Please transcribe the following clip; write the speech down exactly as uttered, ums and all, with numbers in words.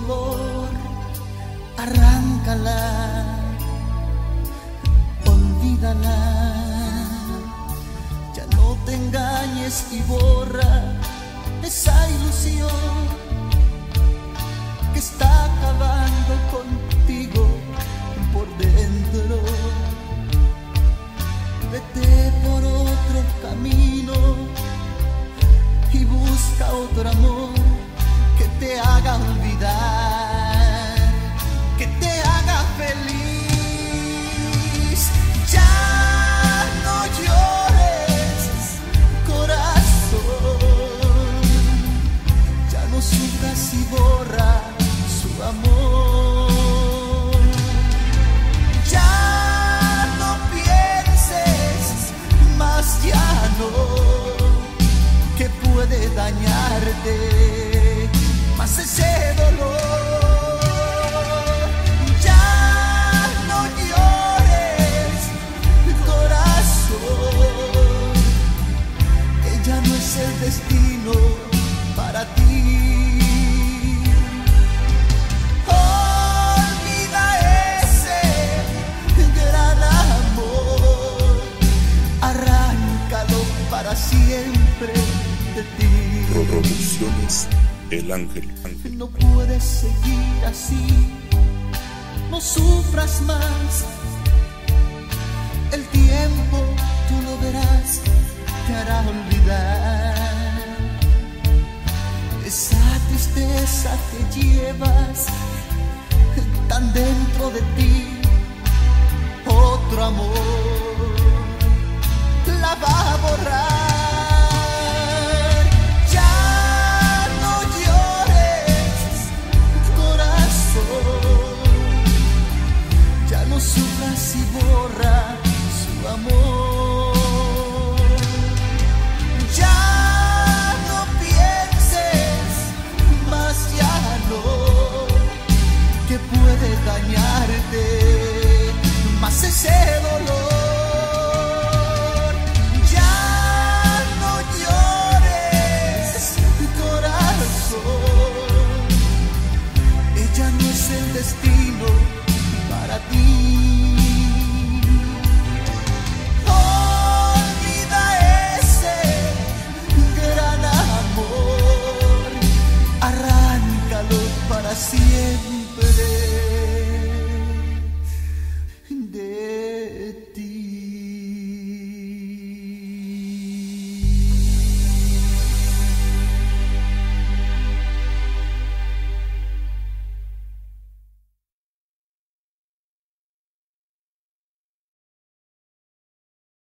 dolor, arráncala, olvídala. Ya no te engañes y borra esa ilusión que está acabando contigo por dentro. Vete por otro camino y busca otro amor que te haga olvidar, que te haga feliz. Ya no llores, corazón, ya no sufras y borra su amor. Ya no pienses más, ya no, que puede dañarte más ese dolor. Ya no llores, corazón, que ya no es el destino para ti. Olvida ese gran amor, arráncalo para siempre de ti. Producciones El Ángel. Ángel. No puedes seguir así, no sufras más. El tiempo, tú lo verás, te hará olvidar esa tristeza que llevas tan dentro de ti. Otro amor la va a borrar. No sufras y borra su amor. Ya no pienses más, ya no, que puede dañarte más ese dolor. Ya no llores, corazón, ella no es el destino para ti. Olvida ese gran amor, arráncalo para siempre